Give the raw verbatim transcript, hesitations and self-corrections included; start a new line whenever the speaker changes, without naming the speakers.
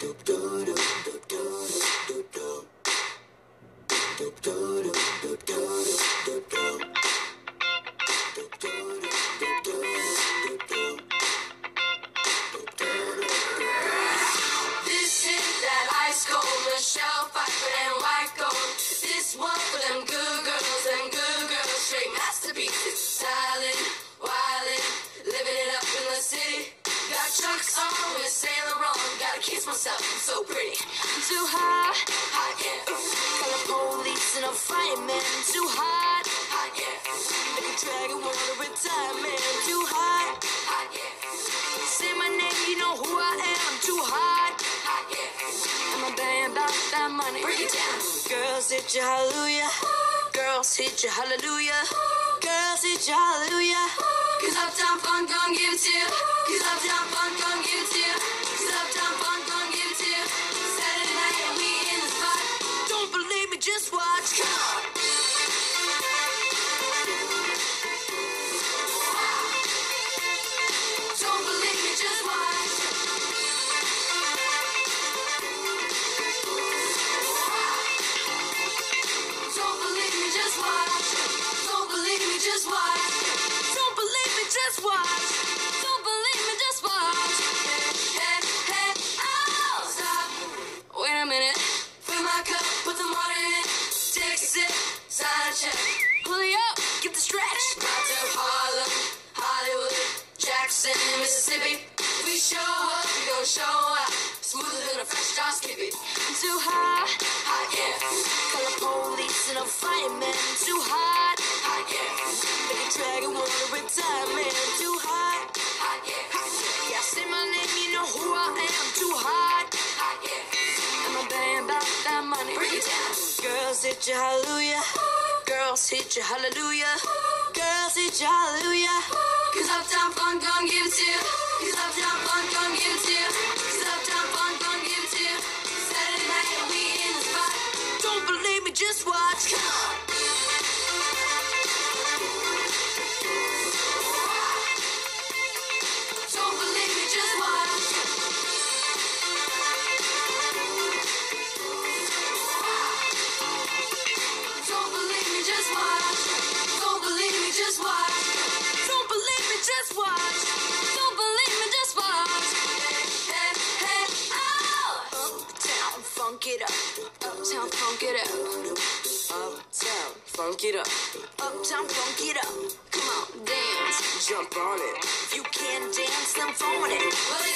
Michelle Pfeiffer and white gold. This one for them good girls, them good girls, straight masterpieces. Stylin', wildin', living it up in the city. Got Chucks on with Saint Laurent. Gotta kiss myself, I'm so pretty. I'm too hot, hot yeah. Call the police and I'm fireman. Too hot, hot yeah. Make a dragon wanna retire, man. Too hot, hot yeah. Say my name, you know who I am. I'm too hot, hot yeah. I'm a band about that money. Break it down. Girls hit you hallelujah. Girls hit you hallelujah. Girls hit you hallelujah. Cause Uptown Funk gon' give it to you. Cause Uptown Funk gon' give it to you. Cause Uptown Funk gon' give it to you. Saturday night and we in the spot. Don't believe me, just watch. Come on. Don't believe me, just watch. Don't believe me, just watch. Don't believe me, just watch. Don't believe me, just watch. Don't believe me, just watch. Hey, hey, oh, stop. Wait a minute. Fill my cup, put the water in it. Take a sip, sign a check. Pull it up, get the stretch. Out to Harlem, Hollywood, Jackson, Mississippi. If we show up, we gon' show out. Smoother than a fresh drop, skip it. I'm too hot, hot yeah. Call the police and I'm fireman. Too hot, hot yeah. Make a dragon wanna retire, man. Too hot, hot yeah. Yeah, say my name, you know who I am. Too hot, hot yeah. I'm a band about that money. Break it down. Girls hit you hallelujah. Girls hit you hallelujah. Girls hit you hallelujah. Cause Uptown Funk gon' give it to you. Cause Uptown Funk gon' give it to you. Cause Uptown Funk gon' give it to you. Saturday night and we in the spot. Don't believe me, just watch. Come on. Don't believe me, just watch. Don't believe me, just watch. Don't believe me, just watch. Don't believe me, just watch. Don't believe me, just watch. Hey, hey, oh. Uptown, funk it up. Uptown, funk it up. Uptown, funk it up. Uptown, funk it up. Come on, dance, jump on it. If you can't dance, then phone it. Well,